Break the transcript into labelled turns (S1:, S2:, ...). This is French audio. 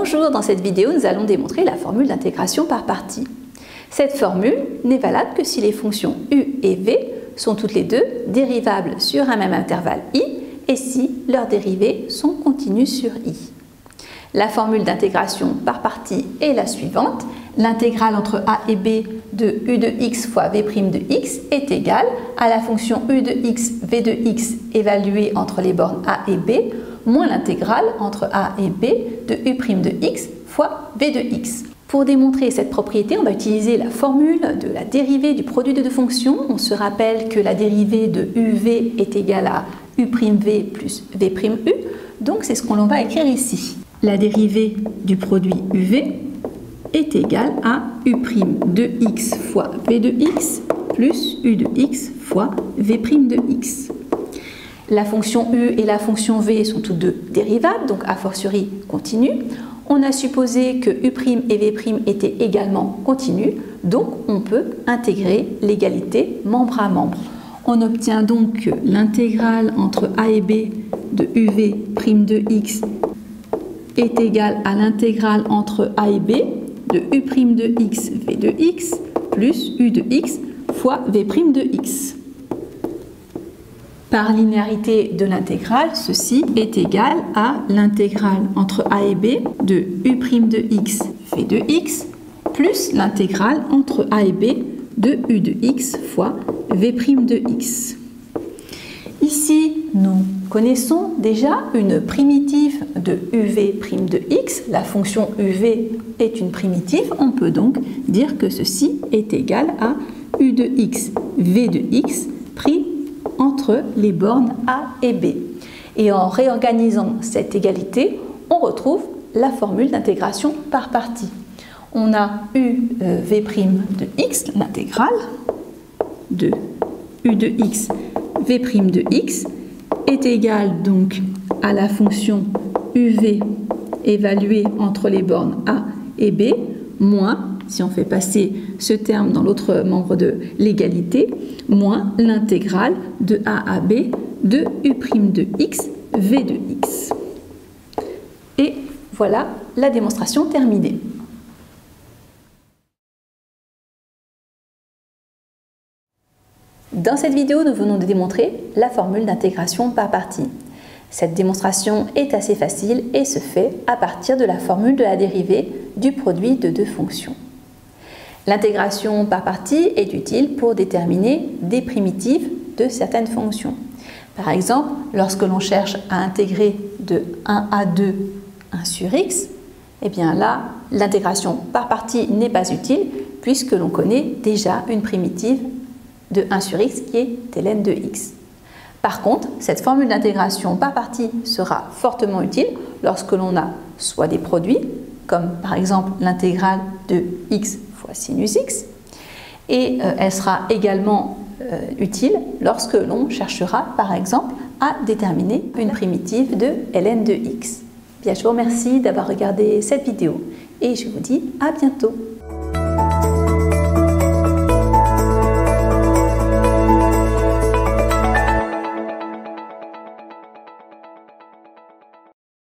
S1: Bonjour, dans cette vidéo, nous allons démontrer la formule d'intégration par partie. Cette formule n'est valable que si les fonctions u et v sont toutes les deux dérivables sur un même intervalle i et si leurs dérivées sont continues sur i. La formule d'intégration par partie est la suivante. L'intégrale entre a et b de u de x fois v' de x est égale à la fonction u de x, v de x évaluée entre les bornes a et b moins l'intégrale entre a et b de u' de x fois v de x. Pour démontrer cette propriété, on va utiliser la formule de la dérivée du produit de deux fonctions. On se rappelle que la dérivée de uv est égale à u'v plus v'u, donc c'est ce qu'on va écrire ici. La dérivée du produit uv est égale à u' de x fois v de x plus u de x fois v' de x. La fonction u et la fonction v sont toutes deux dérivables, donc a fortiori continues. On a supposé que u' et v' étaient également continus, donc on peut intégrer l'égalité membre à membre. On obtient donc que l'intégrale entre a et b de uv' de x est égale à l'intégrale entre a et b de u' de x, v de x, plus u de x fois v' de x. Par linéarité de l'intégrale, ceci est égal à l'intégrale entre a et b de u' de x, v de x, plus l'intégrale entre a et b de u de x fois v' de x. Ici, nous connaissons déjà une primitive de uv' de x. La fonction uv est une primitive. On peut donc dire que ceci est égal à u de x, v de x pris entre les bornes a et b. Et en réorganisant cette égalité, on retrouve la formule d'intégration par partie. On a uv' de x, l'intégrale de u de x, v' de x, est égale donc à la fonction uv évaluée entre les bornes a et b, moins, si on fait passer ce terme dans l'autre membre de l'égalité, moins l'intégrale de a à b de u' de x, v de x. Et voilà la démonstration terminée. Dans cette vidéo, nous venons de démontrer la formule d'intégration par partie. Cette démonstration est assez facile et se fait à partir de la formule de la dérivée du produit de deux fonctions. L'intégration par partie est utile pour déterminer des primitives de certaines fonctions. Par exemple, lorsque l'on cherche à intégrer de 1 à 2 1 sur x, eh bien là, l'intégration par partie n'est pas utile puisque l'on connaît déjà une primitive de 1 sur x qui est ln de x. Par contre, cette formule d'intégration par partie sera fortement utile lorsque l'on a soit des produits, comme par exemple l'intégrale de x fois sinus x, et elle sera également utile lorsque l'on cherchera par exemple à déterminer une primitive de ln de x. Bien, je vous remercie d'avoir regardé cette vidéo et je vous dis à bientôt.